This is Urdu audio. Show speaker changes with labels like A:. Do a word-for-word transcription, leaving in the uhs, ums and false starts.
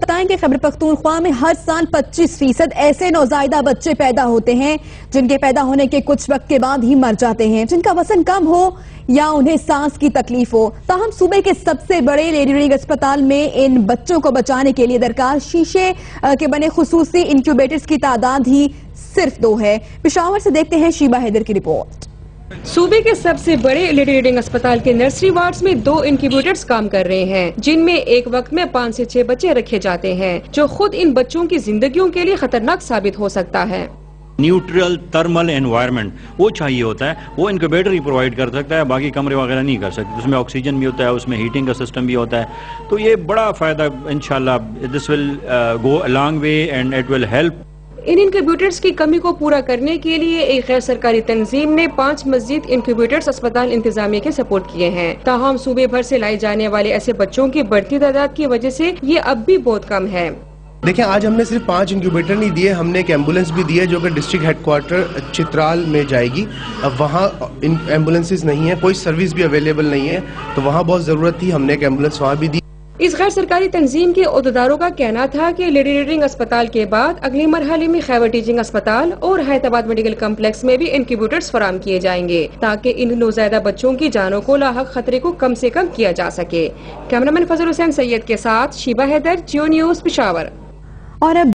A: بتائیں کہ خیبر پختونخوا میں ہر سال پچیس فیصد ایسے نوزائیدہ بچے پیدا ہوتے ہیں جن کے پیدا ہونے کے کچھ وقت کے بعد ہی مر جاتے ہیں، جن کا وزن کم ہو یا انہیں سانس کی تکلیف ہو۔ تاہم صوبے کے سب سے بڑے لیڈی ریڈنگ اسپتال میں ان بچوں کو بچانے کے لیے درکار شیشے کے بنے خصوصی انکیوبیٹرز کی تعداد ہی صرف دو ہے۔ پشاور سے دیکھتے ہیں شیبہ حیدر کی رپورٹ۔
B: صوبے کے سب سے بڑے لیڈی ریڈنگ اسپتال کے نرسری وارڈز میں دو انکیوبیٹرز کام کر رہے ہیں، جن میں ایک وقت میں پانچ سے چھ بچے رکھے جاتے ہیں، جو خود ان بچوں کی زندگیوں کے لیے خطرناک ثابت ہو سکتا ہے۔
C: نیوٹرل تھرمل انوائرمنٹ وہ چاہیے ہوتا ہے، وہ انکیوبیٹر ہی پرووائڈ کر سکتا ہے، باقی کمرے وغیرہ نہیں کر سکتے۔ اس میں آکسیجن بھی ہوتا ہے، اس میں ہیٹنگ کا سسٹم بھی ہوتا ہے، تو یہ بڑا فائدہ انشاءاللہ this will go a long way and it will help.
B: ان انکیوبیٹرز کی کمی کو پورا کرنے کے لیے ایک غیر سرکاری تنظیم نے پانچ مزید انکیوبیٹرز اسپتال انتظامیہ کے سپورٹ کیے ہیں، تاہم صوبے بھر سے لائے جانے والے ایسے بچوں کی بڑھتی تعداد کی وجہ سے یہ اب بھی بہت کم ہے۔
D: دیکھیں، آج ہم نے صرف پانچ انکیوبیٹر نہیں دیے، ہم نے ایک ایمبولینس بھی دی ہے جو کہ ڈسٹرکٹ ہیڈ کوارٹر چترال میں جائے گی۔ اب وہاں ایمبولینسز نہیں ہیں، کوئی سروس بھی اویلیبل نہیں ہے، تو وہاں بہت ضرورت تھی، ہم نے ایک ایمبولینس وہاں بھی دی۔
B: اس غیر سرکاری تنظیم کے عہدیداروں کا کہنا تھا کہ لیڈی ریڈنگ اسپتال کے بعد اگلے مرحلے میں خیبر ٹیچنگ اسپتال اور حیدرآباد میڈیکل کمپلیکس میں بھی انکیوبیٹرز فراہم کیے جائیں گے تاکہ ان نوزائیدہ بچوں کی جانوں کو لاحق خطرے کو کم سے کم کیا جا سکے۔ کیمرامین فضل حسین سید کے ساتھ شیبہ حیدر، جیو نیوز، پشاور۔
A: اور اب